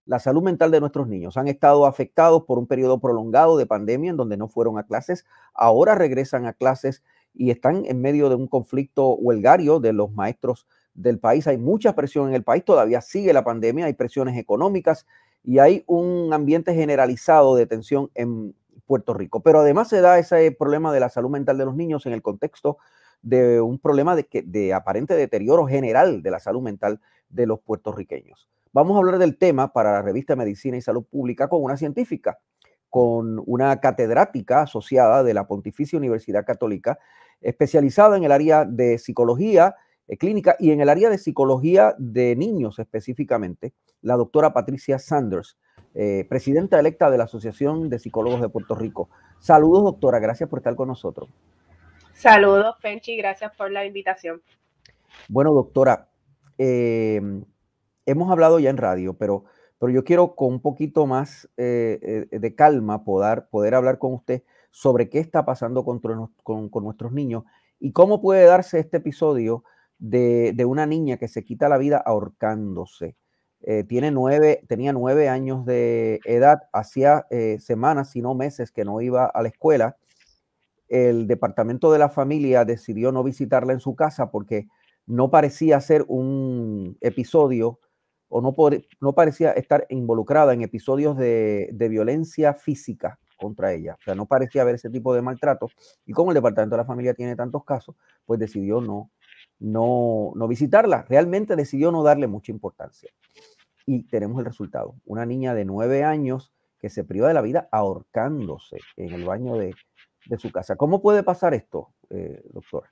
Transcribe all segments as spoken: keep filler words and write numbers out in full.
la salud mental de nuestros niños. Han estado afectados por un periodo prolongado de pandemia en donde no fueron a clases, ahora regresan a clases y están en medio de un conflicto huelgario de los maestros del país. Hay mucha presión en el país, todavía sigue la pandemia, hay presiones económicas y hay un ambiente generalizado de tensión en Puerto Rico. Pero además se da ese problema de la salud mental de los niños en el contexto de un problema de, que, de aparente deterioro general de la salud mental de los puertorriqueños. Vamos a hablar del tema para la revista Medicina y Salud Pública con una científica, con una catedrática asociada de la Pontificia Universidad Católica, especializada en el área de psicología eh, clínica y en el área de psicología de niños específicamente, la doctora Patricia Sanders, eh, presidenta electa de la Asociación de Psicólogos de Puerto Rico. Saludos, doctora, gracias por estar con nosotros. Saludos, Penchi, gracias por la invitación. Bueno, doctora, eh, hemos hablado ya en radio, pero, pero yo quiero con un poquito más eh, de calma poder, poder hablar con usted sobre qué está pasando con, con, con nuestros niños y cómo puede darse este episodio de, de una niña que se quita la vida ahorcándose. Eh, tiene nueve, tenía nueve años de edad, hacía eh, semanas, si no meses, que no iba a la escuela. El departamento de la familia decidió no visitarla en su casa porque no parecía ser un episodio o no, por, no parecía estar involucrada en episodios de, de violencia física contra ella. O sea, no parecía haber ese tipo de maltrato. Y como el departamento de la familia tiene tantos casos, pues decidió no, no, no visitarla. Realmente decidió no darle mucha importancia. Y tenemos el resultado. Una niña de nueve años que se priva de la vida ahorcándose en el baño de, de su casa. ¿Cómo puede pasar esto, eh, doctora?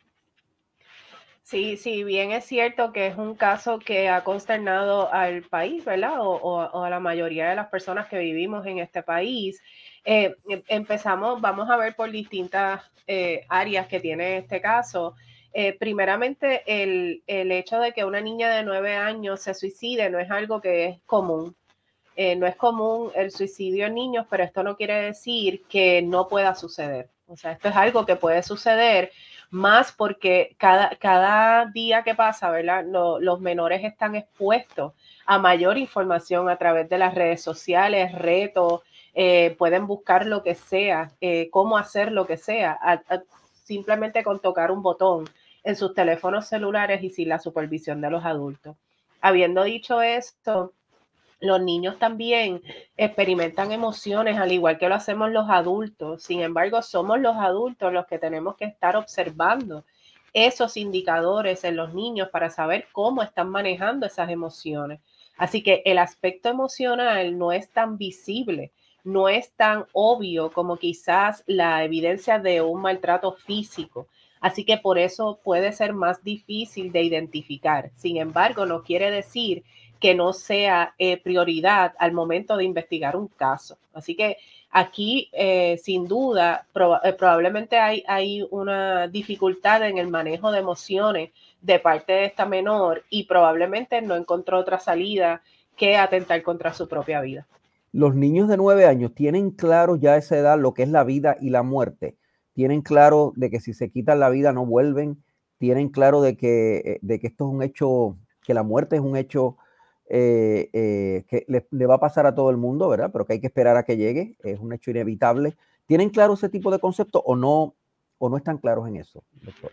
Sí, sí, bien es cierto que es un caso que ha consternado al país, ¿verdad? O, o, o a la mayoría de las personas que vivimos en este país. Eh, empezamos, vamos a ver por distintas eh, áreas que tiene este caso. Eh, primeramente, el, el hecho de que una niña de nueve años se suicide no es algo que es común. Eh, no es común el suicidio en niños, pero esto no quiere decir que no pueda suceder. O sea, esto es algo que puede suceder más porque cada, cada día que pasa, ¿verdad? Lo, los menores están expuestos a mayor información a través de las redes sociales, retos, eh, pueden buscar lo que sea, eh, cómo hacer lo que sea, a, a, simplemente con tocar un botón en sus teléfonos celulares y sin la supervisión de los adultos. Habiendo dicho esto, los niños también experimentan emociones al igual que lo hacemos los adultos. Sin embargo, somos los adultos los que tenemos que estar observando esos indicadores en los niños para saber cómo están manejando esas emociones. Así que el aspecto emocional no es tan visible, no es tan obvio como quizás la evidencia de un maltrato físico. Así que por eso puede ser más difícil de identificar. Sin embargo, no quiere decir que no sea eh, prioridad al momento de investigar un caso. Así que aquí, eh, sin duda, proba eh, probablemente hay, hay una dificultad en el manejo de emociones de parte de esta menor y probablemente no encontró otra salida que atentar contra su propia vida. Los niños de nueve años tienen claro ya a esa edad lo que es la vida y la muerte. Tienen claro de que si se quitan la vida no vuelven. Tienen claro de que, de que esto es un hecho, que la muerte es un hecho Eh, eh, que le, le va a pasar a todo el mundo, ¿verdad? Pero que hay que esperar a que llegue, es un hecho inevitable. ¿Tienen claro ese tipo de conceptos o no, o no están claros en eso, doctor?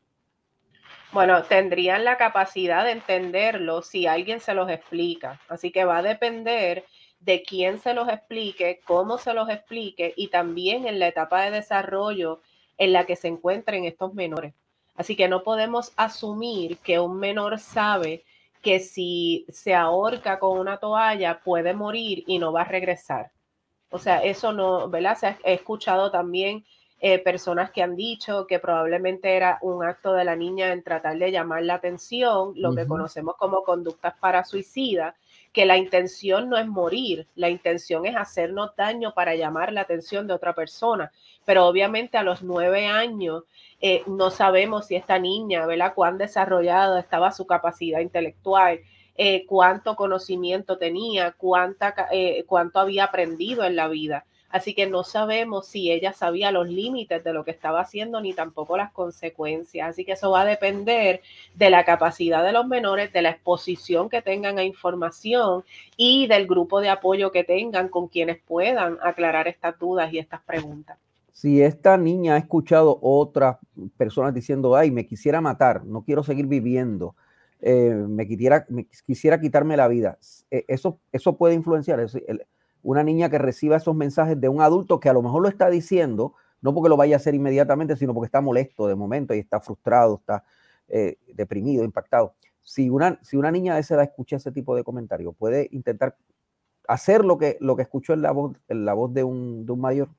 Bueno, tendrían la capacidad de entenderlo si alguien se los explica. Así que va a depender de quién se los explique, cómo se los explique y también en la etapa de desarrollo en la que se encuentren estos menores. Así que no podemos asumir que un menor sabe que si se ahorca con una toalla puede morir y no va a regresar. O sea, eso no, ¿verdad? Se ha, he escuchado también eh, personas que han dicho que probablemente era un acto de la niña en tratar de llamar la atención, lo uh-huh. que conocemos como conductas para suicida, que la intención no es morir, la intención es hacernos daño para llamar la atención de otra persona. Pero obviamente a los nueve años eh, no sabemos si esta niña, ¿verdad? Cuán desarrollada estaba su capacidad intelectual, Eh, cuánto conocimiento tenía, cuánta, eh, cuánto había aprendido en la vida. Así que no sabemos si ella sabía los límites de lo que estaba haciendo ni tampoco las consecuencias. Así que eso va a depender de la capacidad de los menores, de la exposición que tengan a información y del grupo de apoyo que tengan con quienes puedan aclarar estas dudas y estas preguntas. Si esta niña ha escuchado otras personas diciendo, ay, me quisiera matar, no quiero seguir viviendo, eh, me, quisiera, me quisiera quitarme la vida, eh, eso, eso puede influenciar. Es, el, una niña que reciba esos mensajes de un adulto que a lo mejor lo está diciendo, no porque lo vaya a hacer inmediatamente, sino porque está molesto de momento y está frustrado, está eh, deprimido, impactado. Si una, si una niña de esa edad escucha ese tipo de comentarios, puede intentar hacer lo que, lo que escuchó en la voz, en la voz de, un, de un mayor.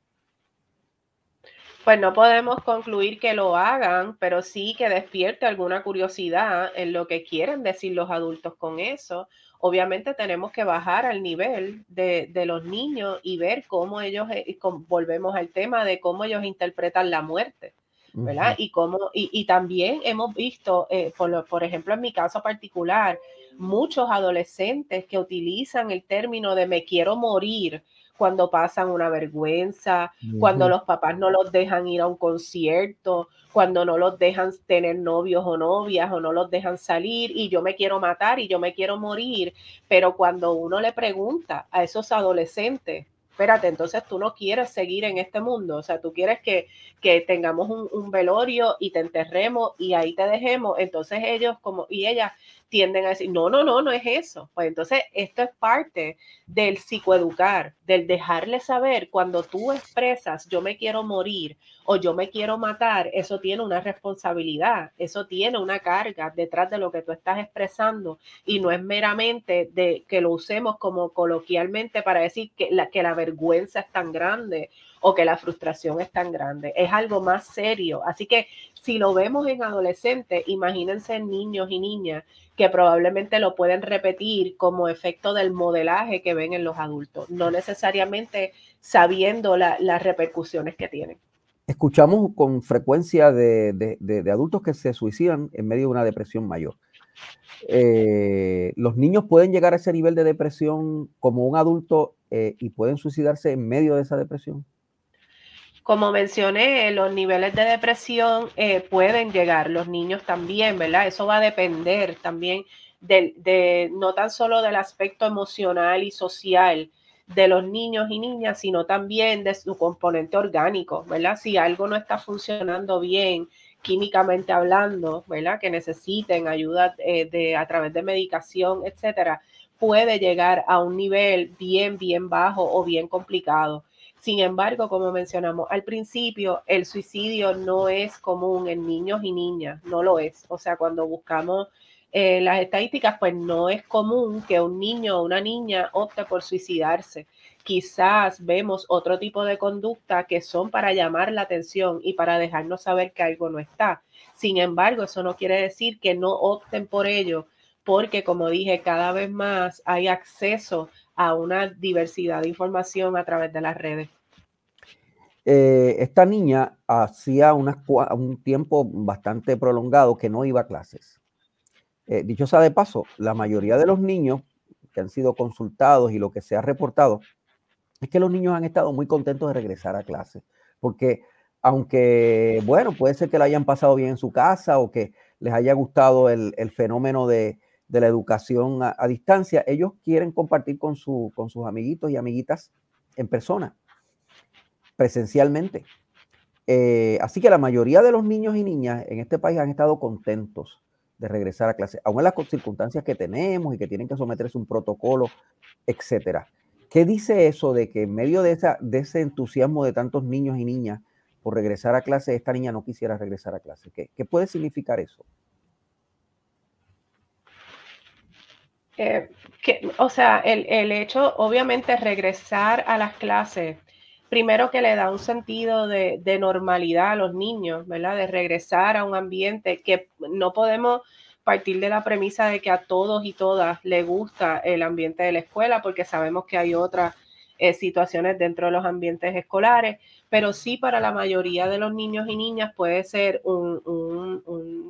Pues no podemos concluir que lo hagan, pero sí que despierte alguna curiosidad en lo que quieren decir los adultos con eso. Obviamente tenemos que bajar al nivel de, de los niños y ver cómo ellos, eh, volvemos al tema de cómo ellos interpretan la muerte, ¿verdad? Uh-huh. Y, cómo, y, y también hemos visto, eh, por, lo, por ejemplo, en mi caso particular, muchos adolescentes que utilizan el término de me quiero morir cuando pasan una vergüenza, uh-huh. cuando los papás no los dejan ir a un concierto, cuando no los dejan tener novios o novias o no los dejan salir y yo me quiero matar y yo me quiero morir. Pero cuando uno le pregunta a esos adolescentes, espérate, entonces tú no quieres seguir en este mundo, o sea, tú quieres que, que tengamos un, un velorio y te enterremos y ahí te dejemos, entonces ellos como y ellas tienden a decir, no, no, no, no es eso. Pues entonces esto es parte del psicoeducar, del dejarle saber cuando tú expresas yo me quiero morir o yo me quiero matar, eso tiene una responsabilidad, eso tiene una carga detrás de lo que tú estás expresando y no es meramente de que lo usemos como coloquialmente para decir que la, que la vergüenza es tan grande o que la frustración es tan grande, es algo más serio. Así que si lo vemos en adolescentes, imagínense en niños y niñas que probablemente lo pueden repetir como efecto del modelaje que ven en los adultos, no necesariamente sabiendo la, las repercusiones que tienen. Escuchamos con frecuencia de, de, de, de adultos que se suicidan en medio de una depresión mayor. Eh, ¿Los niños pueden llegar a ese nivel de depresión como un adulto eh, y pueden suicidarse en medio de esa depresión? Como mencioné, los niveles de depresión eh, pueden llegar, los niños también, ¿verdad? Eso va a depender también de, de no tan solo del aspecto emocional y social de los niños y niñas, sino también de su componente orgánico, ¿verdad? Si algo no está funcionando bien químicamente hablando, ¿verdad? Que necesiten ayuda eh, de, a través de medicación, etcétera, puede llegar a un nivel bien, bien bajo o bien complicado. Sin embargo, como mencionamos al principio, el suicidio no es común en niños y niñas, no lo es. O sea, cuando buscamos eh, las estadísticas, pues no es común que un niño o una niña opte por suicidarse. Quizás vemos otro tipo de conducta que son para llamar la atención y para dejarnos saber que algo no está. Sin embargo, eso no quiere decir que no opten por ello, porque como dije, cada vez más hay acceso a una diversidad de información a través de las redes. Eh, esta niña hacía unas, un tiempo bastante prolongado que no iba a clases. Eh, dicho sea de paso, la mayoría de los niños que han sido consultados y lo que se ha reportado es que los niños han estado muy contentos de regresar a clases, porque aunque, bueno, puede ser que lo hayan pasado bien en su casa o que les haya gustado el, el fenómeno de, de la educación a, a distancia, ellos quieren compartir con, su, con sus amiguitos y amiguitas en persona, presencialmente. Eh, así que la mayoría de los niños y niñas en este país han estado contentos de regresar a clase, aún en las circunstancias que tenemos y que tienen que someterse a un protocolo, etcétera. ¿Qué dice eso de que en medio de, esa, de ese entusiasmo de tantos niños y niñas por regresar a clase, esta niña no quisiera regresar a clase? ¿Qué, qué puede significar eso? Eh, que, o sea, el, el hecho, obviamente, regresar a las clases, primero que le da un sentido de, de normalidad a los niños, ¿verdad? De regresar a un ambiente que no podemos partir de la premisa de que a todos y todas les gusta el ambiente de la escuela, porque sabemos que hay otras eh, situaciones dentro de los ambientes escolares, pero sí para la mayoría de los niños y niñas puede ser un, un, un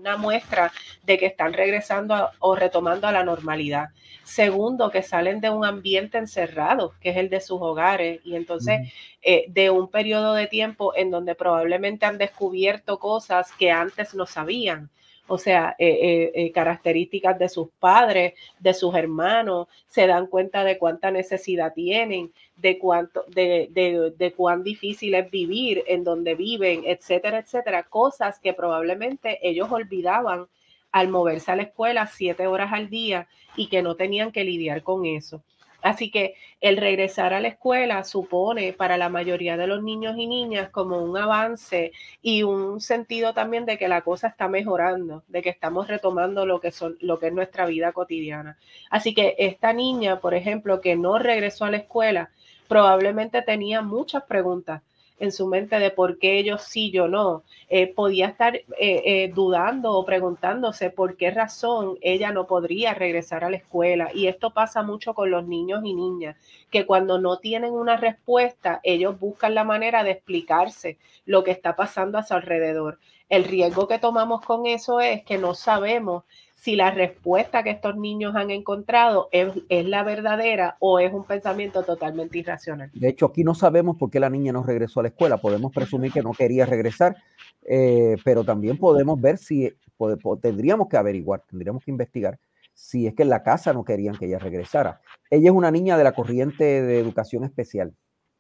una muestra de que están regresando a, o retomando a la normalidad. Segundo, que salen de un ambiente encerrado, que es el de sus hogares, y entonces uh-huh. eh, de un periodo de tiempo en donde probablemente han descubierto cosas que antes no sabían. O sea, eh, eh, eh, características de sus padres, de sus hermanos, se dan cuenta de cuánta necesidad tienen, de cuánto, de, de, de cuán difícil es vivir en donde viven, etcétera, etcétera. Cosas que probablemente ellos olvidaban al moverse a la escuela siete horas al día y que no tenían que lidiar con eso. Así que el regresar a la escuela supone para la mayoría de los niños y niñas como un avance y un sentido también de que la cosa está mejorando, de que estamos retomando lo que son, lo que es nuestra vida cotidiana. Así que esta niña, por ejemplo, que no regresó a la escuela, probablemente tenía muchas preguntas en su mente de por qué ellos sí, yo no. Eh, podía estar eh, eh, dudando o preguntándose por qué razón ella no podría regresar a la escuela. Y esto pasa mucho con los niños y niñas, que cuando no tienen una respuesta, ellos buscan la manera de explicarse lo que está pasando a su alrededor. El riesgo que tomamos con eso es que no sabemos si la respuesta que estos niños han encontrado es, es la verdadera o es un pensamiento totalmente irracional. De hecho, aquí no sabemos por qué la niña no regresó a la escuela. Podemos presumir que no quería regresar, eh, pero también podemos ver si, pod, pod, tendríamos que averiguar, tendríamos que investigar si es que en la casa no querían que ella regresara. Ella es una niña de la corriente de educación especial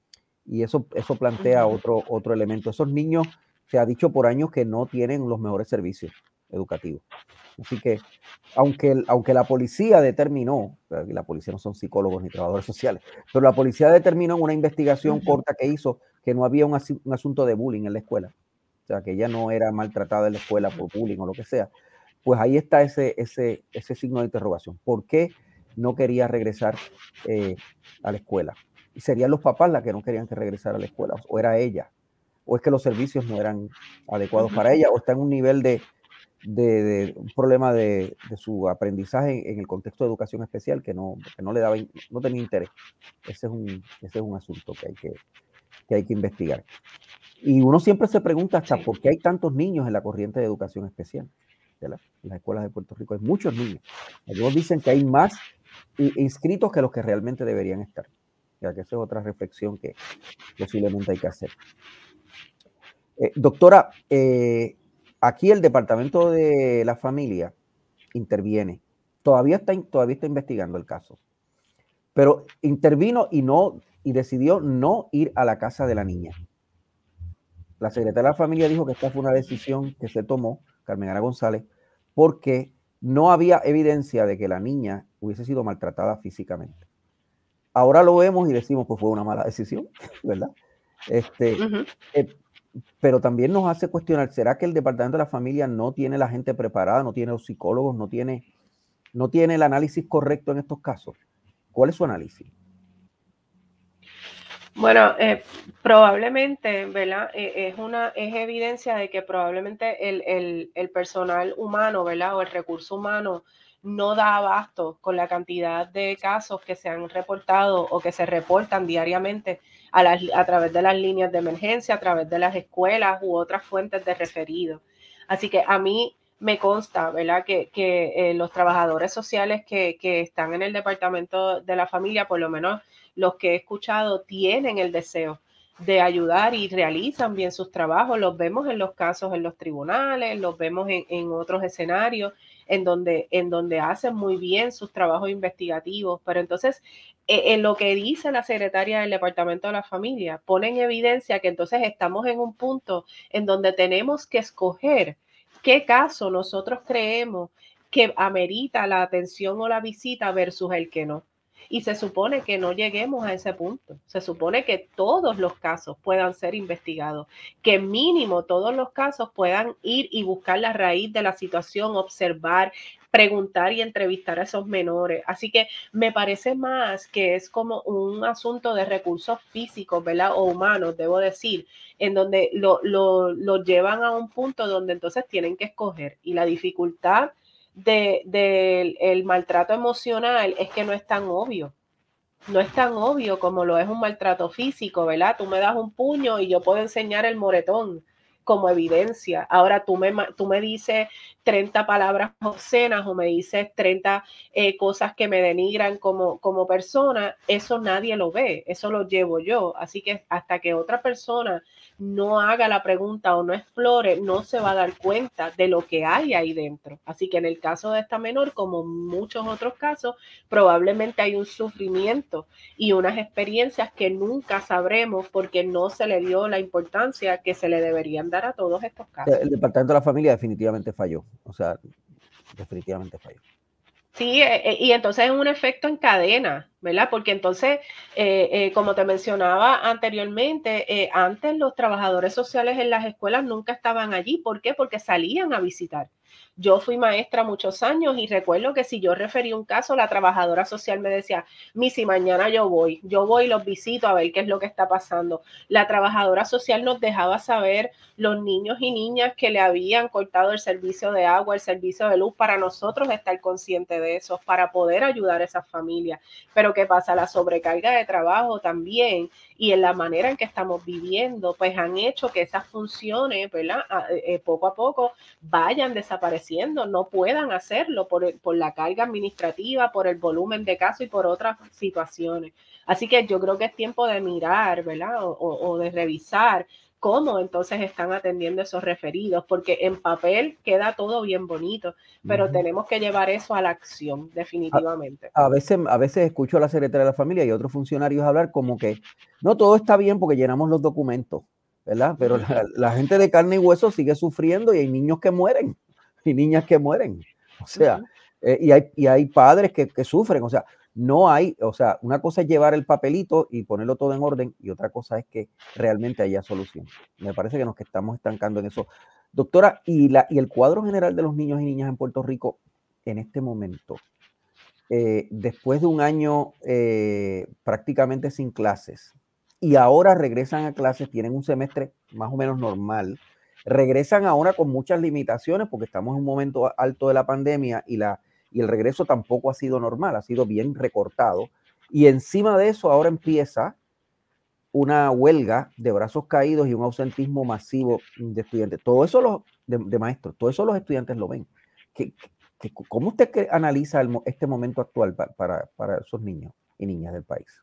y eso, eso plantea otro, otro elemento. Esos niños, se ha dicho por años que no tienen los mejores servicios educativos. Así que, aunque, aunque la policía determinó, la policía no son psicólogos ni trabajadores sociales, pero la policía determinó en una investigación uh-huh. corta que hizo que no había un, as, un asunto de bullying en la escuela, o sea, que ella no era maltratada en la escuela por bullying o lo que sea, pues ahí está ese, ese, ese signo de interrogación. ¿Por qué no quería regresar eh, a la escuela? ¿Y serían los papás las que no querían que regresara a la escuela? ¿O era ella? ¿O es que los servicios no eran adecuados uh-huh. para ella? ¿O está en un nivel de... De, de un problema de, de su aprendizaje en el contexto de educación especial que no, que no le daba, no tenía interés? Ese es un, ese es un asunto que hay que, que hay que investigar. Y uno siempre se pregunta hasta sí. por qué hay tantos niños en la corriente de educación especial de la, en las escuelas de Puerto Rico. Hay muchos niños. Algunos dicen que hay más inscritos que los que realmente deberían estar. O sea, que esa es otra reflexión que posiblemente hay que hacer. Eh, doctora, eh, aquí el Departamento de la Familia interviene. Todavía está, todavía está investigando el caso. Pero intervino y, no, y decidió no ir a la casa de la niña. La secretaria de la Familia dijo que esta fue una decisión que se tomó, Carmen Ana González, porque no había evidencia de que la niña hubiese sido maltratada físicamente. Ahora lo vemos y decimos, pues fue una mala decisión, ¿verdad? Este, uh-huh. eh, pero también nos hace cuestionar, ¿será que el Departamento de la Familia no tiene la gente preparada, no tiene los psicólogos, no tiene, no tiene el análisis correcto en estos casos? ¿Cuál es su análisis? Bueno, eh, probablemente, ¿verdad? Eh, es una es evidencia de que probablemente el, el, el personal humano, ¿verdad? O el recurso humano no da abasto con la cantidad de casos que se han reportado o que se reportan diariamente a, las, a través de las líneas de emergencia, a través de las escuelas u otras fuentes de referido. Así que a mí me consta, ¿verdad? Que, que eh, los trabajadores sociales que, que están en el Departamento de la Familia, por lo menos los que he escuchado, tienen el deseo de ayudar y realizan bien sus trabajos. Los vemos en los casos en los tribunales, los vemos en, en otros escenarios en donde, en donde hacen muy bien sus trabajos investigativos. Pero entonces, eh, en lo que dice la secretaria del Departamento de la Familia, pone en evidencia que entonces estamos en un punto en donde tenemos que escoger qué caso nosotros creemos que amerita la atención o la visita versus el que no. Y se supone que no lleguemos a ese punto. Se supone que todos los casos puedan ser investigados, que mínimo todos los casos puedan ir y buscar la raíz de la situación, observar, preguntar y entrevistar a esos menores. Así que me parece más que es como un asunto de recursos físicos, ¿verdad? O humanos, debo decir, en donde lo, lo, lo llevan a un punto donde entonces tienen que escoger. Y la dificultad del de, de maltrato emocional es que no es tan obvio. No es tan obvio como lo es un maltrato físico, ¿verdad? Tú me das un puño y yo puedo enseñar el moretón como evidencia. Ahora tú me, tú me dices treinta palabras obscenas o me dices treinta eh, cosas que me denigran como, como persona, eso nadie lo ve, eso lo llevo yo. Así que hasta que otra persona no haga la pregunta o no explore, no se va a dar cuenta de lo que hay ahí dentro. Así que en el caso de esta menor, como muchos otros casos, probablemente hay un sufrimiento y unas experiencias que nunca sabremos porque no se le dio la importancia que se le deberían dar a todos estos casos. El Departamento de la Familia definitivamente falló, o sea, definitivamente falló. Sí, eh, y entonces es un efecto en cadena, ¿verdad? Porque entonces, eh, eh, como te mencionaba anteriormente, eh, antes los trabajadores sociales en las escuelas nunca estaban allí. ¿Por qué? Porque salían a visitar. Yo fui maestra muchos años y recuerdo que si yo refería un caso, la trabajadora social me decía, Missy, mañana yo voy, yo voy y los visito a ver qué es lo que está pasando. La trabajadora social nos dejaba saber los niños y niñas que le habían cortado el servicio de agua, el servicio de luz, para nosotros estar conscientes de eso, para poder ayudar a esas familias. Pero ¿qué pasa? La sobrecarga de trabajo también y en la manera en que estamos viviendo, pues han hecho que esas funciones, ¿verdad? Eh, poco a poco vayan desapareciendo, no puedan hacerlo por, el, por la carga administrativa, por el volumen de casos y por otras situaciones. Así que yo creo que es tiempo de mirar, ¿verdad? O, o de revisar cómo entonces están atendiendo esos referidos, porque en papel queda todo bien bonito, pero uh-huh. tenemos que llevar eso a la acción, definitivamente. A, a, veces, a veces escucho a la secretaria de la familia y a otros funcionarios hablar como que no, todo está bien porque llenamos los documentos, ¿verdad? Pero uh-huh. la, la gente de carne y hueso sigue sufriendo y hay niños que mueren y niñas que mueren. O sea, uh-huh. eh, y, hay, y hay padres que, que sufren, o sea, no hay, o sea, una cosa es llevar el papelito y ponerlo todo en orden y otra cosa es que realmente haya solución. Me parece que nos que estamos estancando en eso. Doctora, y, la, y el cuadro general de los niños y niñas en Puerto Rico en este momento, eh, después de un año eh, prácticamente sin clases y ahora regresan a clases, tienen un semestre más o menos normal, regresan ahora con muchas limitaciones porque estamos en un momento alto de la pandemia y la y el regreso tampoco ha sido normal, ha sido bien recortado. Y encima de eso ahora empieza una huelga de brazos caídos y un ausentismo masivo de estudiantes. Todo eso los, de, de maestros, todo eso los estudiantes lo ven. ¿Qué, qué, ¿Cómo usted analiza el, este momento actual para, para, para esos niños y niñas del país?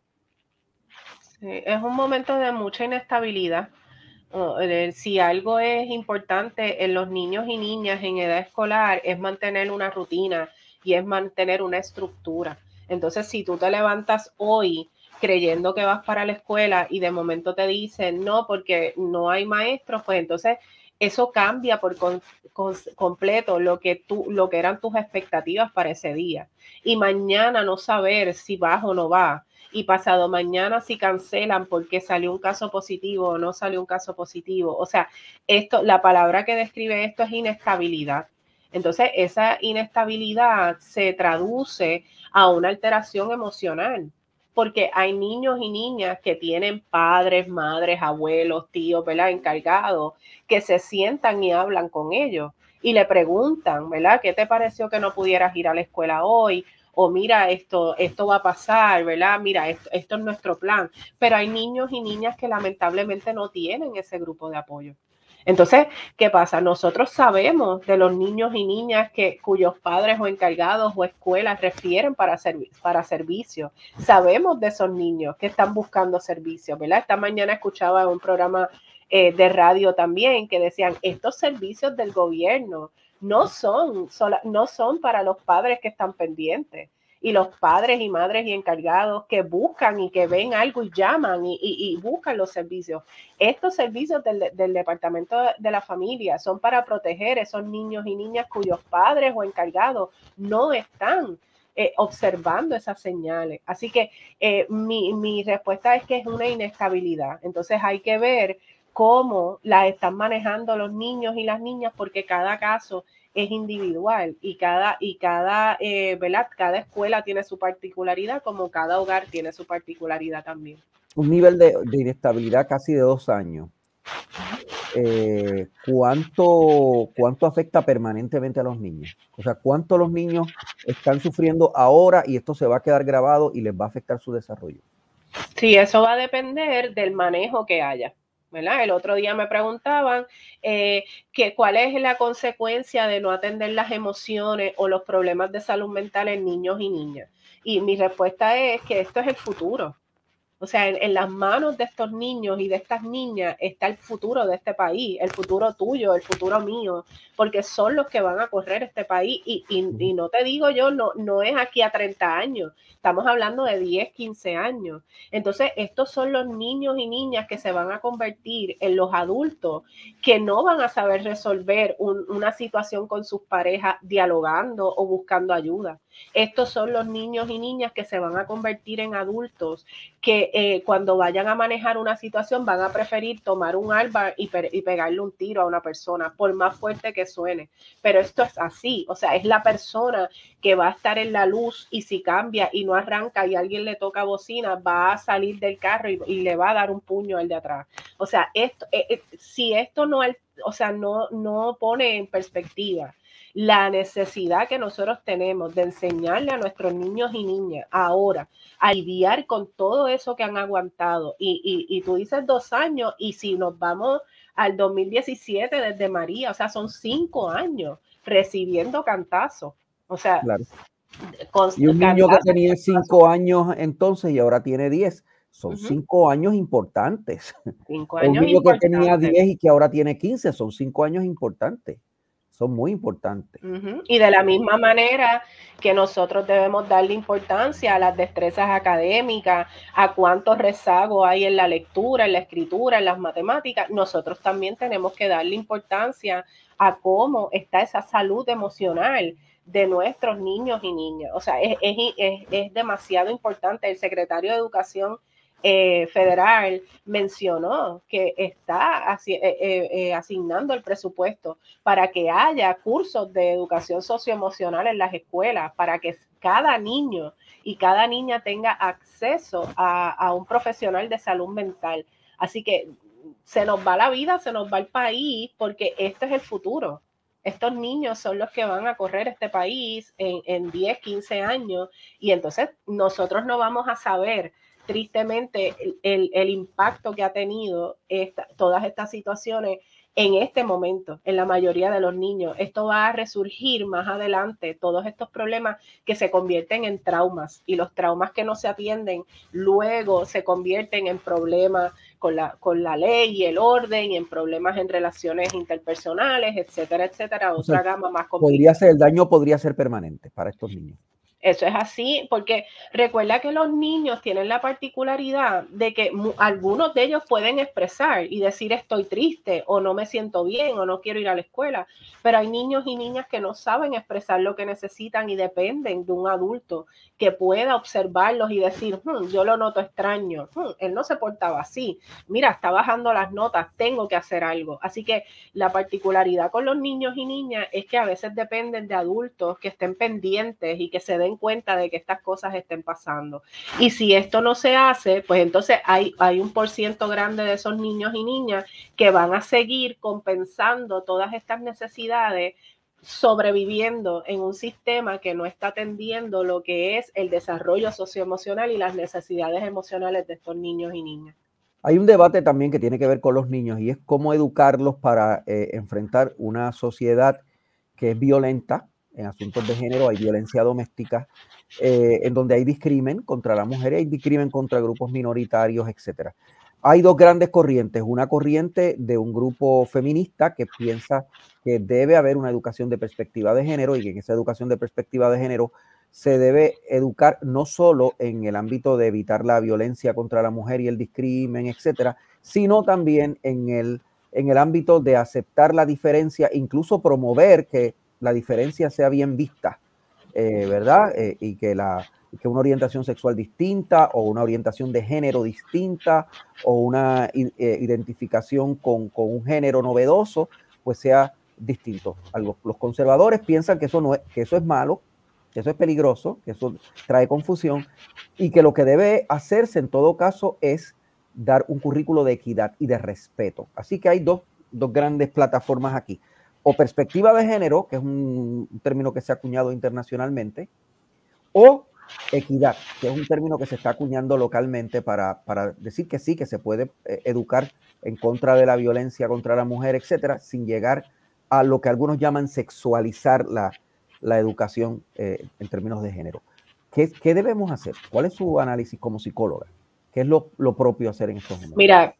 Sí, es un momento de mucha inestabilidad. Si algo es importante en los niños y niñas en edad escolar es mantener una rutina y es mantener una estructura. Entonces, si tú te levantas hoy creyendo que vas para la escuela y de momento te dicen no porque no hay maestros, pues entonces eso cambia por con, con, completo lo que, tú, lo que eran tus expectativas para ese día. Y mañana no saber si vas o no vas. Y pasado mañana si cancelan porque salió un caso positivo o no salió un caso positivo. O sea, esto, la palabra que describe esto es inestabilidad. Entonces, esa inestabilidad se traduce a una alteración emocional, porque hay niños y niñas que tienen padres, madres, abuelos, tíos, ¿verdad? Encargados, que se sientan y hablan con ellos y le preguntan, ¿verdad? ¿Qué te pareció que no pudieras ir a la escuela hoy? O mira, esto, esto va a pasar, ¿verdad? Mira, esto, esto es nuestro plan. Pero hay niños y niñas que lamentablemente no tienen ese grupo de apoyo. Entonces, ¿qué pasa? Nosotros sabemos de los niños y niñas que, cuyos padres o encargados o escuelas refieren para, servi para servicios. Sabemos de esos niños que están buscando servicios, ¿verdad? Esta mañana escuchaba un programa eh, de radio también que decían, estos servicios del gobierno no son, sola, no son para los padres que están pendientes. Y los padres y madres y encargados que buscan y que ven algo y llaman y, y, y buscan los servicios. Estos servicios del, del Departamento de la Familia son para proteger a esos niños y niñas cuyos padres o encargados no están eh, observando esas señales. Así que eh, mi, mi respuesta es que es una inestabilidad. Entonces hay que ver cómo la están manejando los niños y las niñas, porque cada caso es individual y cada, y cada, eh, ¿verdad? Cada escuela tiene su particularidad, como cada hogar tiene su particularidad también. Un nivel de, de inestabilidad casi de dos años. Eh, ¿cuánto, ¿Cuánto afecta permanentemente a los niños? O sea, ¿cuánto los niños están sufriendo ahora y esto se va a quedar grabado y les va a afectar su desarrollo? Sí, eso va a depender del manejo que haya. ¿verdad? El otro día me preguntaban eh, que cuál es la consecuencia de no atender las emociones o los problemas de salud mental en niños y niñas. Y mi respuesta es que esto es el futuro. O sea, en, en, las manos de estos niños y de estas niñas está el futuro de este país, el futuro tuyo, el futuro mío, porque son los que van a correr este país. Y, y, y no te digo yo, no, no es aquí a treinta años, estamos hablando de diez, quince años. Entonces, estos son los niños y niñas que se van a convertir en los adultos que no van a saber resolver un, una situación con sus parejas dialogando o buscando ayuda. Estos son los niños y niñas que se van a convertir en adultos que eh, cuando vayan a manejar una situación van a preferir tomar un arma y, pe y pegarle un tiro a una persona, por más fuerte que suene. Pero esto es así, o sea, es la persona que va a estar en la luz y si cambia y no arranca y alguien le toca bocina, va a salir del carro y, y le va a dar un puño al de atrás. O sea, esto, eh, eh, si esto no, o sea, no, no pone en perspectiva la necesidad que nosotros tenemos de enseñarle a nuestros niños y niñas ahora a lidiar con todo eso que han aguantado. Y, y, y tú dices dos años, y si nos vamos al dos mil diecisiete desde María, o sea, son cinco años recibiendo cantazos. O sea, claro. Y un niño que tenía cinco años entonces y ahora tiene diez. Son uh -huh. cinco años importantes. Cinco años un niño importantes. que tenía diez y que ahora tiene quince, son cinco años importantes. Son muy importantes. Uh-huh. Y de la misma manera que nosotros debemos darle importancia a las destrezas académicas, a cuántos rezagos hay en la lectura, en la escritura, en las matemáticas, nosotros también tenemos que darle importancia a cómo está esa salud emocional de nuestros niños y niñas. O sea, es, es, es, es demasiado importante. El secretario de Educación Eh, federal mencionó que está asi eh, eh, asignando el presupuesto para que haya cursos de educación socioemocional en las escuelas, para que cada niño y cada niña tenga acceso a, a un profesional de salud mental. Así que se nos va la vida, se nos va el país, porque esto es el futuro. Estos niños son los que van a correr este país en, en diez, quince años, y entonces nosotros no vamos a saber tristemente el, el, el impacto que ha tenido esta, todas estas situaciones en este momento, en la mayoría de los niños. Esto va a resurgir más adelante, todos estos problemas que se convierten en traumas, y los traumas que no se atienden luego se convierten en problemas con la, con la ley y el orden, y en problemas en relaciones interpersonales, etcétera, etcétera, otra o sea, gama más complicada. Podría ser, el daño podría ser permanente para estos niños. Eso es así, porque recuerda que los niños tienen la particularidad de que algunos de ellos pueden expresar y decir estoy triste o no me siento bien o no quiero ir a la escuela, pero hay niños y niñas que no saben expresar lo que necesitan y dependen de un adulto que pueda observarlos y decir, hm, yo lo noto extraño, hm, él no se portaba así, mira, está bajando las notas, tengo que hacer algo. Así que la particularidad con los niños y niñas es que a veces dependen de adultos que estén pendientes y que se den cuenta de que estas cosas estén pasando. Y si esto no se hace, pues entonces hay, hay un por ciento grande de esos niños y niñas que van a seguir compensando todas estas necesidades, sobreviviendo en un sistema que no está atendiendo lo que es el desarrollo socioemocional y las necesidades emocionales de estos niños y niñas. Hay un debate también que tiene que ver con los niños, y es cómo educarlos para eh, enfrentar una sociedad que es violenta en asuntos de género. Hay violencia doméstica, eh, en donde hay discrimen contra la mujer, hay discrimen contra grupos minoritarios, etcétera. Hay dos grandes corrientes, una corriente de un grupo feminista que piensa que debe haber una educación de perspectiva de género, y que en esa educación de perspectiva de género se debe educar no solo en el ámbito de evitar la violencia contra la mujer y el discrimen, etcétera, sino también en el, en el ámbito de aceptar la diferencia, incluso promover que la diferencia sea bien vista, eh, ¿verdad? Eh, y que, la, que una orientación sexual distinta o una orientación de género distinta o una eh, identificación con, con un género novedoso, pues sea distinto. Algo, los conservadores piensan que eso, no es, que eso es malo, que eso es peligroso, que eso trae confusión, y que lo que debe hacerse en todo caso es dar un currículo de equidad y de respeto. Así que hay dos, dos grandes plataformas aquí. O perspectiva de género, que es un, un término que se ha acuñado internacionalmente, o equidad, que es un término que se está acuñando localmente para, para decir que sí, que se puede eh, educar en contra de la violencia contra la mujer, etcétera, sin llegar a lo que algunos llaman sexualizar la, la educación eh, en términos de género. ¿Qué, ¿Qué debemos hacer? ¿Cuál es su análisis como psicóloga? ¿Qué es lo, lo propio hacer en estos momentos? Mira,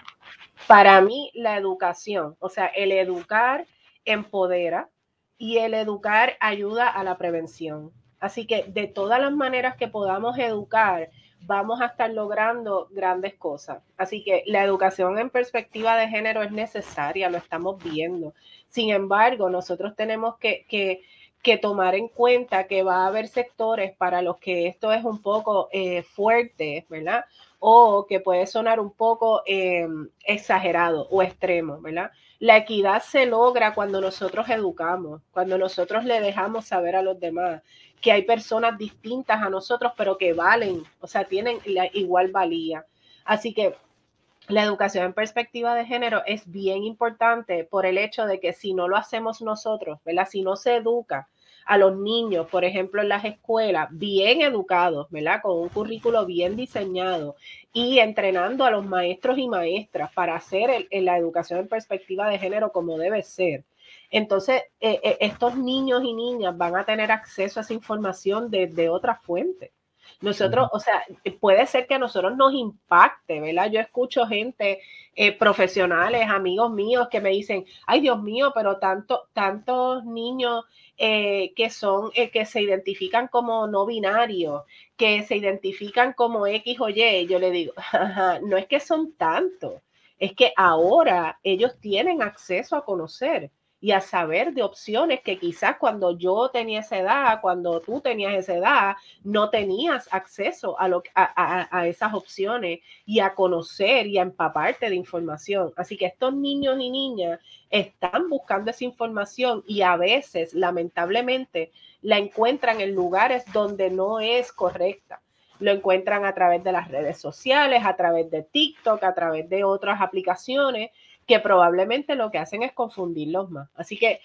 para mí la educación, o sea, el educar empodera y el educar ayuda a la prevención. Así que de todas las maneras que podamos educar, vamos a estar logrando grandes cosas. Así que la educación en perspectiva de género es necesaria, lo estamos viendo. Sin embargo, nosotros tenemos que, que, que tomar en cuenta que va a haber sectores para los que esto es un poco eh, fuerte, ¿verdad? O que puede sonar un poco eh, exagerado o extremo, ¿verdad? La equidad se logra cuando nosotros educamos, cuando nosotros le dejamos saber a los demás que hay personas distintas a nosotros, pero que valen, o sea, tienen la igual valía. Así que la educación en perspectiva de género es bien importante por el hecho de que si no lo hacemos nosotros, ¿verdad? Si no se educa a los niños, por ejemplo, en las escuelas, bien educados, ¿verdad? Con un currículo bien diseñado y entrenando a los maestros y maestras para hacer el, el, la educación en perspectiva de género como debe ser. Entonces, eh, eh, estos niños y niñas van a tener acceso a esa información desde de otras fuentes. Nosotros, o sea, puede ser que a nosotros nos impacte, ¿verdad? Yo escucho gente, eh, profesionales, amigos míos que me dicen, ay Dios mío, pero tanto, tantos niños eh, que son, eh, que se identifican como no binarios, que se identifican como X o Y, yo le digo, ajá, no es que son tantos, es que ahora ellos tienen acceso a conocer y a saber de opciones que quizás cuando yo tenía esa edad, cuando tú tenías esa edad, no tenías acceso a, lo, a, a, a esas opciones y a conocer y a empaparte de información. Así que estos niños y niñas están buscando esa información y a veces, lamentablemente, la encuentran en lugares donde no es correcta. Lo encuentran a través de las redes sociales, a través de TikTok, a través de otras aplicaciones que probablemente lo que hacen es confundirlos más. Así que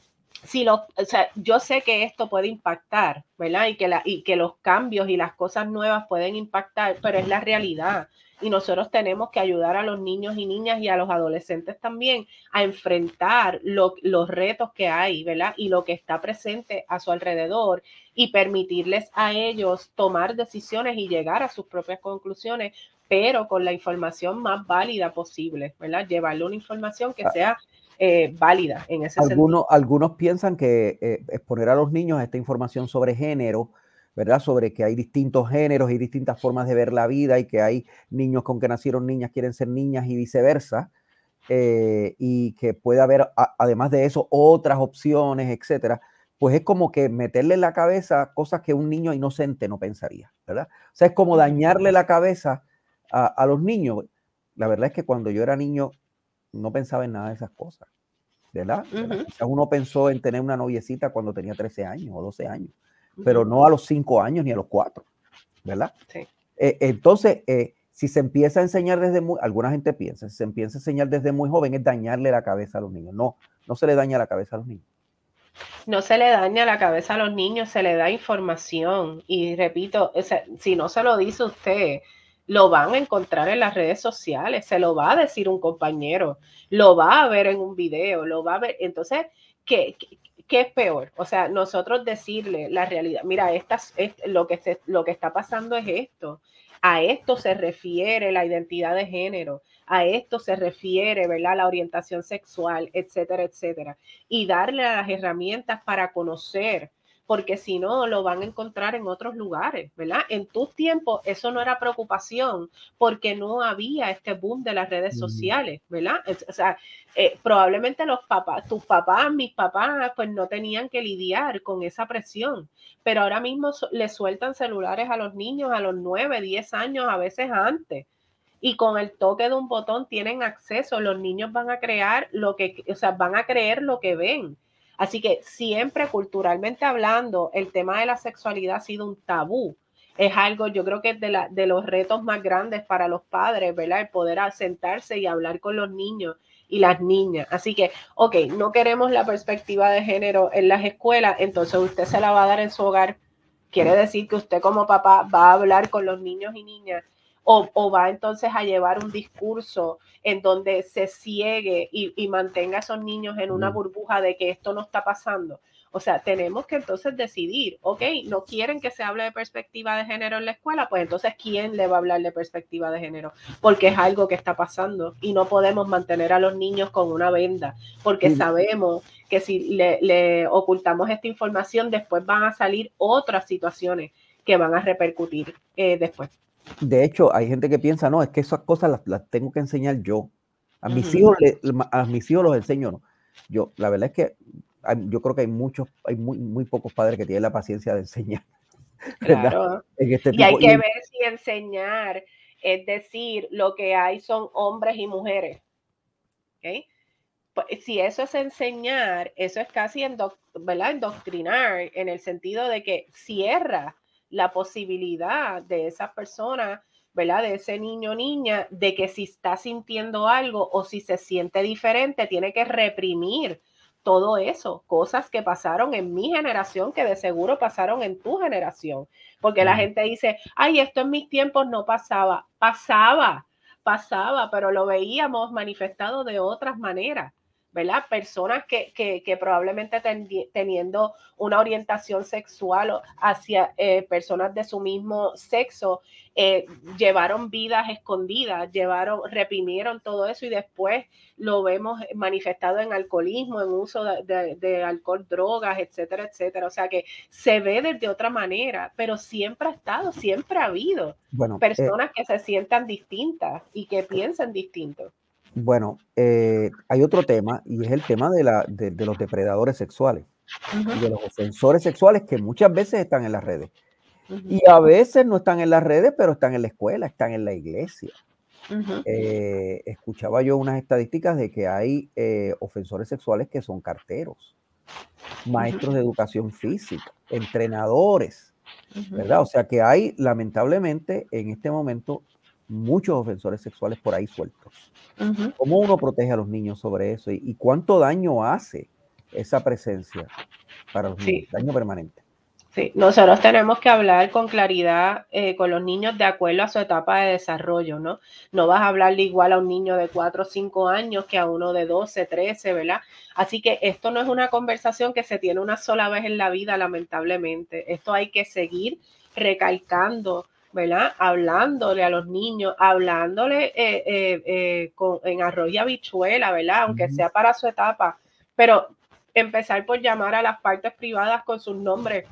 si lo, o sea, yo sé que esto puede impactar, ¿verdad? Y que, la, y que los cambios y las cosas nuevas pueden impactar, pero es la realidad. Y nosotros tenemos que ayudar a los niños y niñas y a los adolescentes también a enfrentar lo, los retos que hay, ¿verdad? Y lo que está presente a su alrededor y permitirles a ellos tomar decisiones y llegar a sus propias conclusiones, pero con la información más válida posible, ¿verdad? Llevarle una información que sea eh, válida en ese algunos, sentido. Algunos piensan que eh, exponer a los niños a esta información sobre género, ¿verdad? Sobre que hay distintos géneros y distintas formas de ver la vida y que hay niños con que nacieron niñas quieren ser niñas y viceversa, eh, y que puede haber, a, además de eso, otras opciones, etcétera. Pues es como que meterle en la cabeza cosas que un niño inocente no pensaría, ¿verdad? O sea, es como dañarle la cabeza a, a los niños. La verdad es que cuando yo era niño no pensaba en nada de esas cosas, ¿verdad? ¿verdad? Uh-huh. Quizás uno pensó en tener una noviecita cuando tenía trece años o doce años, uh-huh. pero no a los cinco años ni a los cuatro, ¿verdad? Sí. Eh, entonces, eh, si se empieza a enseñar desde muy, alguna gente piensa, si se empieza a enseñar desde muy joven es dañarle la cabeza a los niños. No, no se le daña la cabeza a los niños. No se le daña la cabeza a los niños, se le da información. Y repito, o sea, si no se lo dice usted, lo van a encontrar en las redes sociales, se lo va a decir un compañero, lo va a ver en un video, lo va a ver. Entonces, ¿qué, qué, qué es peor? O sea, nosotros decirle la realidad, mira, estas, es, lo, que se, lo que está pasando es esto. A esto se refiere la identidad de género, a esto se refiere, ¿verdad? La orientación sexual, etcétera, etcétera. Y darle las herramientas para conocer, porque si no, lo van a encontrar en otros lugares, ¿verdad? En tus tiempos eso no era preocupación, porque no había este boom de las redes sociales, ¿verdad? O sea, eh, probablemente los papás, tus papás, mis papás, pues no tenían que lidiar con esa presión, pero ahora mismo le sueltan celulares a los niños a los nueve, diez años, a veces antes. Y con el toque de un botón tienen acceso, los niños van a crear lo que, o sea, van a creer lo que ven. Así que siempre culturalmente hablando, el tema de la sexualidad ha sido un tabú. Es algo, yo creo que es de, la, de los retos más grandes para los padres, ¿verdad? El poder sentarse y hablar con los niños y las niñas. Así que, ok, no queremos la perspectiva de género en las escuelas, entonces usted se la va a dar en su hogar. Quiere decir que usted como papá va a hablar con los niños y niñas. o, o va entonces a llevar un discurso en donde se ciegue y, y mantenga a esos niños en una burbuja de que esto no está pasando. O sea, tenemos que entonces decidir, ok, no quieren que se hable de perspectiva de género en la escuela, pues entonces ¿quién le va a hablar de perspectiva de género? Porque es algo que está pasando y no podemos mantener a los niños con una venda, porque sí. Sabemos que si le, le ocultamos esta información, después van a salir otras situaciones que van a repercutir eh, después. De hecho, hay gente que piensa, no, es que esas cosas las, las tengo que enseñar yo. A mis, uh-huh. hijos le, a mis hijos los enseño, no. Yo, la verdad es que hay, yo creo que hay muchos, hay muy, muy pocos padres que tienen la paciencia de enseñar. Claro. En este tipo. Y hay que y, ver si enseñar, es decir, lo que hay son hombres y mujeres. ¿Okay? Pues, si eso es enseñar, eso es casi endoc ¿verdad? endoctrinar, en el sentido de que cierra la posibilidad de esas personas, ¿verdad? De ese niño o niña, de que si está sintiendo algo o si se siente diferente, tiene que reprimir todo eso, cosas que pasaron en mi generación, que de seguro pasaron en tu generación, porque la gente dice, ay, esto en mis tiempos no pasaba, pasaba, pasaba, pero lo veíamos manifestado de otras maneras, ¿verdad? Personas que, que, que probablemente ten, teniendo una orientación sexual hacia eh, personas de su mismo sexo, eh, llevaron vidas escondidas, llevaron, reprimieron todo eso y después lo vemos manifestado en alcoholismo, en uso de, de, de alcohol, drogas, etcétera, etcétera. O sea que se ve desde otra manera, pero siempre ha estado, siempre ha habido bueno, personas eh, que se sientan distintas y que piensen distinto. Bueno, eh, hay otro tema y es el tema de, la, de, de los depredadores sexuales uh-huh. y de los ofensores sexuales que muchas veces están en las redes. Uh-huh. Y a veces no están en las redes, pero están en la escuela, están en la iglesia. Uh-huh. eh, escuchaba yo unas estadísticas de que hay eh, ofensores sexuales que son carteros, maestros uh-huh. de educación física, entrenadores, uh-huh. ¿verdad? O sea que hay, lamentablemente, en este momento, muchos ofensores sexuales por ahí sueltos. Uh-huh. ¿Cómo uno protege a los niños sobre eso? ¿Y, y cuánto daño hace esa presencia para los niños? Sí. Daño permanente. Sí, nosotros tenemos que hablar con claridad eh, con los niños de acuerdo a su etapa de desarrollo, ¿no? No vas a hablarle igual a un niño de cuatro o cinco años que a uno de doce, trece, ¿verdad? Así que esto no es una conversación que se tiene una sola vez en la vida, lamentablemente. Esto hay que seguir recalcando, ¿verdad? Hablándole a los niños, hablándole eh, eh, eh, con, en arroz y habichuela, ¿verdad? Aunque uh-huh. sea para su etapa, pero empezar por llamar a las partes privadas con sus nombres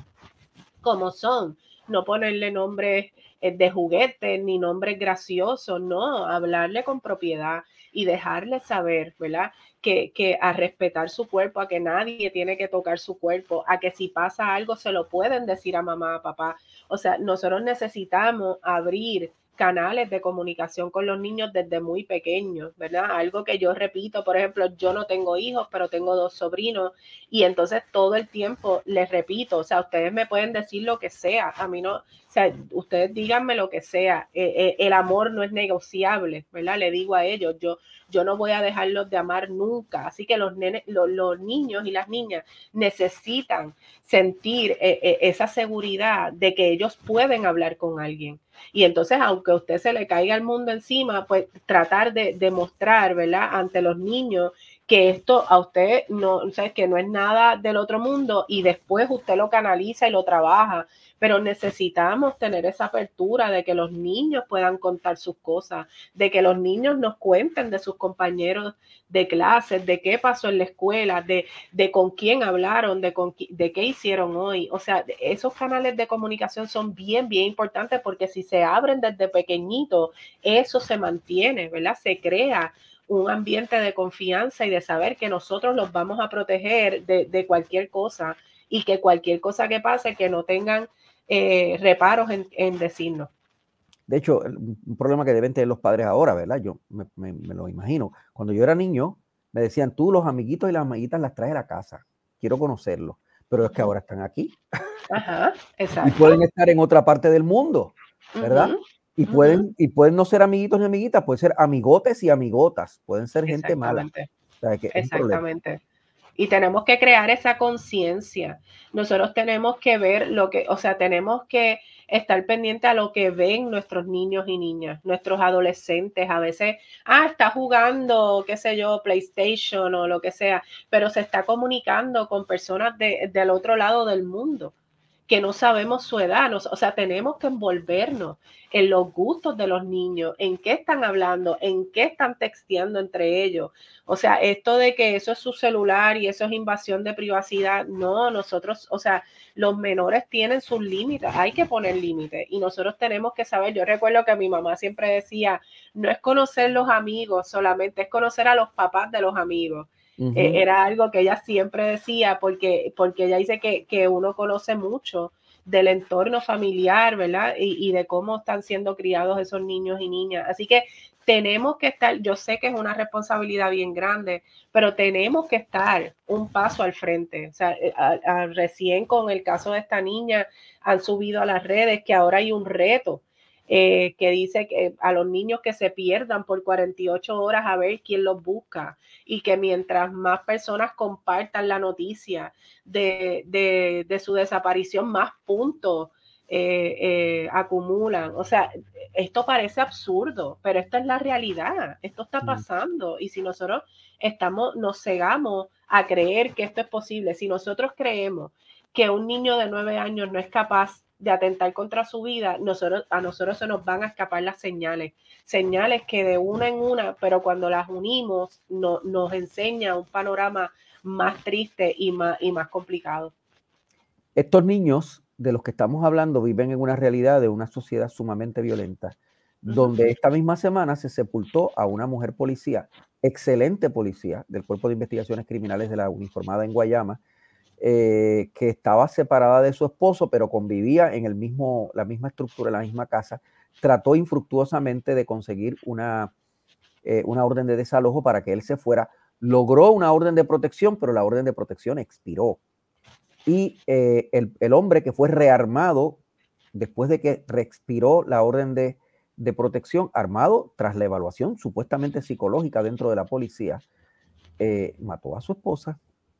como son, no ponerle nombres de juguetes ni nombres graciosos, no, hablarle con propiedad y dejarle saber, ¿verdad? Que, que a respetar su cuerpo, a que nadie tiene que tocar su cuerpo, a que si pasa algo se lo pueden decir a mamá, a papá. O sea, nosotros necesitamos abrir canales de comunicación con los niños desde muy pequeños, ¿verdad? Algo que yo repito, por ejemplo, yo no tengo hijos, pero tengo dos sobrinos y entonces todo el tiempo les repito, o sea, ustedes me pueden decir lo que sea, a mí no, o sea, ustedes díganme lo que sea, eh, eh, el amor no es negociable, ¿verdad? Le digo a ellos, yo, yo no voy a dejarlos de amar nunca, así que los, nenes, los, los niños y las niñas necesitan sentir eh, eh, esa seguridad de que ellos pueden hablar con alguien. Y entonces, aunque a usted se le caiga el mundo encima, pues tratar de demostrar, ¿verdad? Ante los niños que esto a usted no, o sea, que no es nada del otro mundo y después usted lo canaliza y lo trabaja. Pero necesitamos tener esa apertura de que los niños puedan contar sus cosas, de que los niños nos cuenten de sus compañeros de clases, de qué pasó en la escuela, de, de con quién hablaron, de, con, de qué hicieron hoy. O sea, esos canales de comunicación son bien, bien importantes porque si se abren desde pequeñito, eso se mantiene, ¿verdad? Se crea un ambiente de confianza y de saber que nosotros los vamos a proteger de, de cualquier cosa y que cualquier cosa que pase, que no tengan eh, reparos en, en decirnos. De hecho, un problema que deben tener los padres ahora, ¿verdad? Yo me, me, me lo imagino. Cuando yo era niño, me decían, tú los amiguitos y las amiguitas las traes a la casa. Quiero conocerlos. Pero es que ahora están aquí. Ajá, exacto. Y pueden estar en otra parte del mundo, ¿verdad? Uh-huh. Y pueden, uh-huh. y pueden no ser amiguitos ni amiguitas, pueden ser amigotes y amigotas. Pueden ser gente mala. O sea, que Exactamente. Y tenemos que crear esa conciencia. Nosotros tenemos que ver lo que, o sea, tenemos que estar pendiente a lo que ven nuestros niños y niñas, nuestros adolescentes. A veces, ah, está jugando, qué sé yo, PlayStation o lo que sea, pero se está comunicando con personas de, del otro lado del mundo, que no sabemos su edad. O sea, tenemos que envolvernos en los gustos de los niños, en qué están hablando, en qué están texteando entre ellos. O sea, esto de que eso es su celular y eso es invasión de privacidad, no, nosotros, o sea, los menores tienen sus límites, hay que poner límites y nosotros tenemos que saber. Yo recuerdo que mi mamá siempre decía, no es conocer los amigos solamente, es conocer a los papás de los amigos. Uh-huh. Eh, era algo que ella siempre decía, porque, porque ella dice que, que uno conoce mucho del entorno familiar, ¿verdad? Y, y de cómo están siendo criados esos niños y niñas. Así que tenemos que estar, yo sé que es una responsabilidad bien grande, pero tenemos que estar un paso al frente. O sea, a, a, recién con el caso de esta niña han subido a las redes que ahora hay un reto eh, que dice que a los niños que se pierdan por cuarenta y ocho horas a ver quién los busca, y que mientras más personas compartan la noticia de, de, de su desaparición, más puntos eh, eh, acumulan. O sea, esto parece absurdo, pero esta es la realidad. Esto está pasando. Y si nosotros estamos, nos cegamos a creer que esto es posible, si nosotros creemos que un niño de nueve años no es capaz de atentar contra su vida, nosotros, a nosotros se nos van a escapar las señales, señales que de una en una, pero cuando las unimos no, nos enseña un panorama más triste y más, y más complicado. Estos niños de los que estamos hablando viven en una realidad de una sociedad sumamente violenta, uh-huh. donde esta misma semana se sepultó a una mujer policía, excelente policía del Cuerpo de Investigaciones Criminales de la uniformada en Guayama, eh, que estaba separada de su esposo, pero convivía en el mismo, la misma estructura, en la misma casa. Trató infructuosamente de conseguir una, eh, una orden de desalojo para que él se fuera. Logró una orden de protección, pero la orden de protección expiró. Y eh, el, el hombre que fue rearmado después de que reexpiró la orden de, de protección, armado tras la evaluación supuestamente psicológica dentro de la policía, eh, mató a su esposa.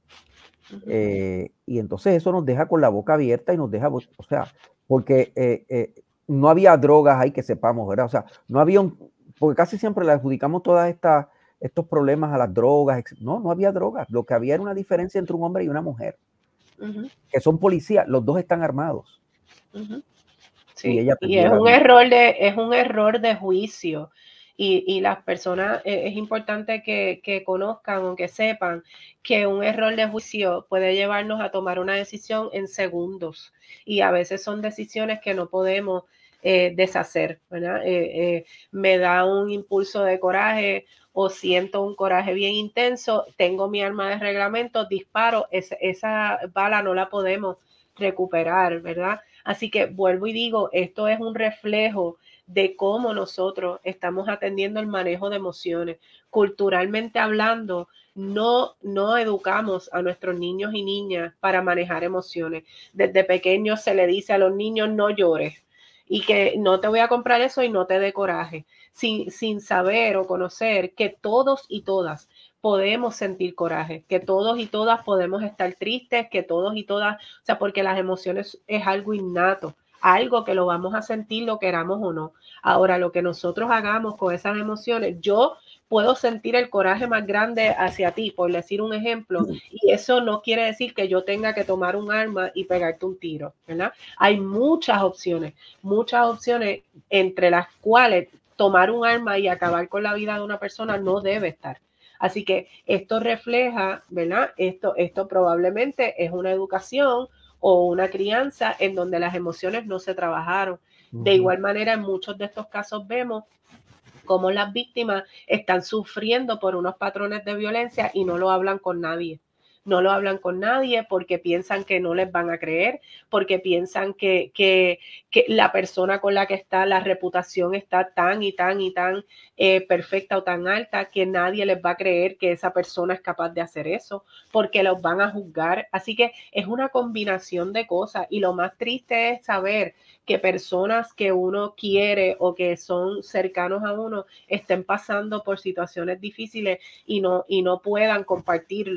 Eh, y entonces eso nos deja con la boca abierta y nos deja, o sea, porque eh, eh, no había drogas ahí que sepamos, ¿verdad? O sea, no había un, porque casi siempre le adjudicamos todas estas estos problemas a las drogas. No, no había drogas. Lo que había era una diferencia entre un hombre y una mujer, uh-huh. que son policías, los dos están armados. Uh-huh. Sí, y ella y es un error de, es un error de juicio. Y, y las personas, eh, es importante que, que conozcan o que sepan que un error de juicio puede llevarnos a tomar una decisión en segundos. Y a veces son decisiones que no podemos eh, deshacer, ¿verdad? Eh, eh, me da un impulso de coraje o siento un coraje bien intenso, tengo mi arma de reglamento, disparo, esa, esa bala no la podemos recuperar, ¿verdad? Así que vuelvo y digo, esto es un reflejo de cómo nosotros estamos atendiendo el manejo de emociones. Culturalmente hablando, no, no educamos a nuestros niños y niñas para manejar emociones. Desde pequeños se le dice a los niños, no llores, y que no te voy a comprar eso y no te dé coraje, sin, sin saber o conocer que todos y todas podemos sentir coraje, que todos y todas podemos estar tristes, que todos y todas, o sea, porque las emociones es algo innato, algo que lo vamos a sentir, lo queramos o no. Ahora, lo que nosotros hagamos con esas emociones, yo puedo sentir el coraje más grande hacia ti, por decir un ejemplo, y eso no quiere decir que yo tenga que tomar un arma y pegarte un tiro, ¿verdad? Hay muchas opciones, muchas opciones entre las cuales tomar un arma y acabar con la vida de una persona no debe estar. Así que esto refleja, ¿verdad? Esto, esto probablemente es una educación o una crianza en donde las emociones no se trabajaron. Uh-huh. De igual manera, en muchos de estos casos vemos cómo las víctimas están sufriendo por unos patrones de violencia y no lo hablan con nadie. No lo hablan con nadie porque piensan que no les van a creer, porque piensan que, que, que la persona con la que está, la reputación está tan y tan y tan eh, perfecta o tan alta que nadie les va a creer que esa persona es capaz de hacer eso, porque los van a juzgar. Así que es una combinación de cosas y lo más triste es saber que personas que uno quiere o que son cercanos a uno estén pasando por situaciones difíciles y no, y no puedan compartirlo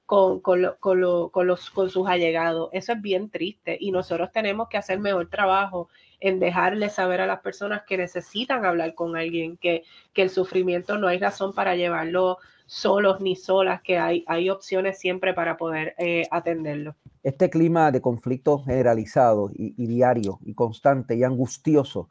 con, con, lo, con, lo, con, los, con sus allegados. Eso es bien triste y nosotros tenemos que hacer mejor trabajo en dejarle saber a las personas que necesitan hablar con alguien, que, que el sufrimiento no hay razón para llevarlo solos ni solas, que hay, hay opciones siempre para poder eh, atenderlo. Este clima de conflicto generalizado y, y diario y constante y angustioso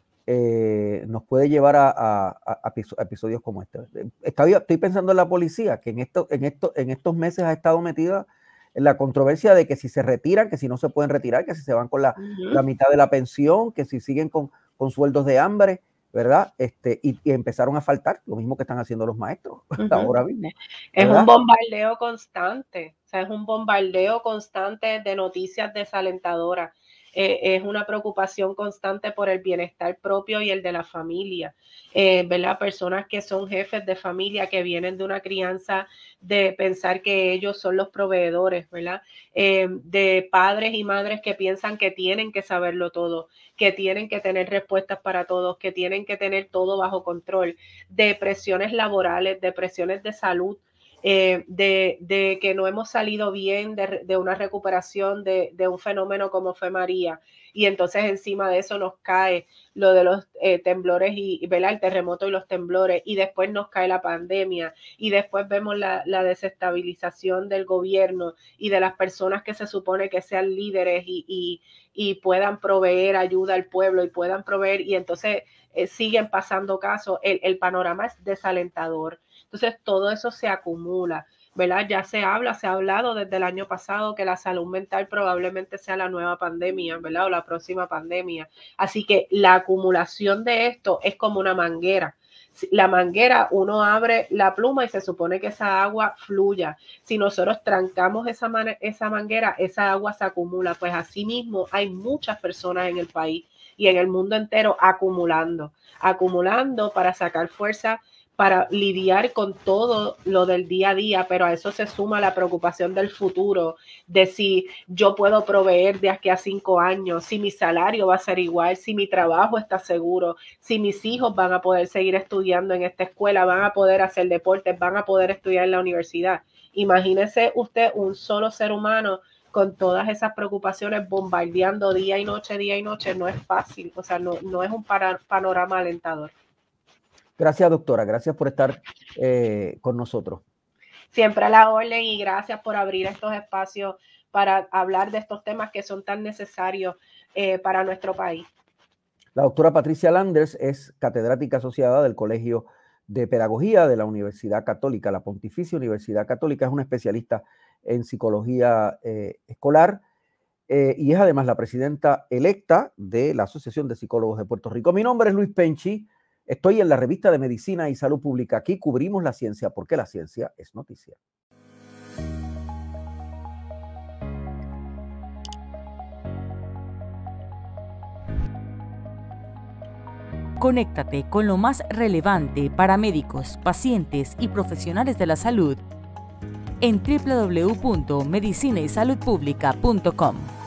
eh, nos puede llevar a, a, a episodios como este. Estoy, estoy pensando en la policía, que en, esto, en, esto, en estos meses ha estado metida en la controversia de que si se retiran, que si no se pueden retirar, que si se van con la, uh-huh. la mitad de la pensión, que si siguen con, con sueldos de hambre, ¿verdad? Este, y, y empezaron a faltar, lo mismo que están haciendo los maestros uh-huh. ahora mismo. Es ¿verdad? Un bombardeo constante, o sea, es un bombardeo constante de noticias desalentadoras. Eh, es una preocupación constante por el bienestar propio y el de la familia, eh, ¿verdad? Personas que son jefes de familia, que vienen de una crianza de pensar que ellos son los proveedores, ¿verdad? Eh, de padres y madres que piensan que tienen que saberlo todo, que tienen que tener respuestas para todos, que tienen que tener todo bajo control, de presiones laborales, de presiones de salud, Eh, de, de que no hemos salido bien de, de una recuperación de, de un fenómeno como fue María, y entonces encima de eso nos cae lo de los eh, temblores y, ¿verdad? El terremoto y los temblores, y después nos cae la pandemia, y después vemos la, la desestabilización del gobierno y de las personas que se supone que sean líderes y, y, y puedan proveer ayuda al pueblo y puedan proveer, y entonces eh, siguen pasando casos. El, el panorama es desalentador. Entonces todo eso se acumula, ¿verdad? Ya se habla, se ha hablado desde el año pasado que la salud mental probablemente sea la nueva pandemia, ¿verdad? O la próxima pandemia. Así que la acumulación de esto es como una manguera. La manguera, uno abre la pluma y se supone que esa agua fluya. Si nosotros trancamos esa, man- esa manguera, esa agua se acumula. Pues así mismo hay muchas personas en el país y en el mundo entero acumulando, acumulando para sacar fuerza, para lidiar con todo lo del día a día, pero a eso se suma la preocupación del futuro, de si yo puedo proveer de aquí a cinco años, si mi salario va a ser igual, si mi trabajo está seguro, si mis hijos van a poder seguir estudiando en esta escuela, van a poder hacer deportes, van a poder estudiar en la universidad. Imagínese usted un solo ser humano con todas esas preocupaciones bombardeando día y noche, día y noche. No es fácil, o sea, no, no es un para, panorama alentador. Gracias, doctora. Gracias por estar eh, con nosotros. Siempre a la orden, y gracias por abrir estos espacios para hablar de estos temas que son tan necesarios eh, para nuestro país. La doctora Patricia Landers es catedrática asociada del Colegio de Pedagogía de la Universidad Católica, la Pontificia Universidad Católica. Es una especialista en psicología eh, escolar eh, y es además la presidenta electa de la Asociación de Psicólogos de Puerto Rico. Mi nombre es Luis Penchi. Estoy en la revista de Medicina y Salud Pública. Aquí cubrimos la ciencia porque la ciencia es noticia. Conéctate con lo más relevante para médicos, pacientes y profesionales de la salud en doble u doble u doble u punto medicina y salud pública punto com.